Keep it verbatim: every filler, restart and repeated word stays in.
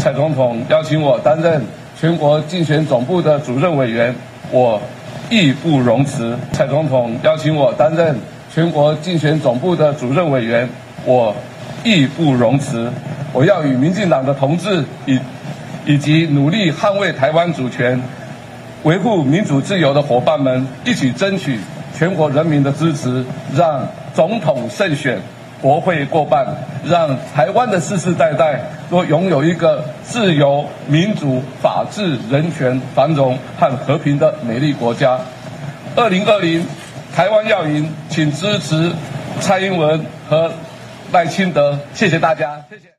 蔡总统邀请我担任全国竞选总部的主任委员，我义不容辞。蔡总统邀请我担任全国竞选总部的主任委员，我义不容辞。我要与民进党的同志以以及努力捍卫台湾主权、维护民主自由的伙伴们一起争取全国人民的支持，让总统胜选、国会过半，让台湾的世世代代都拥有一个自由、民主、法治、人权、繁荣和和平的美丽国家。二零二零，台湾要赢，请支持蔡英文和赖清德。谢谢大家，谢谢。